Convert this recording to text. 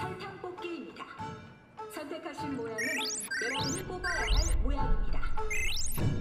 설탕 뽑기입니다. 선택하신 모양은 여러분이 뽑아야 할 모양입니다.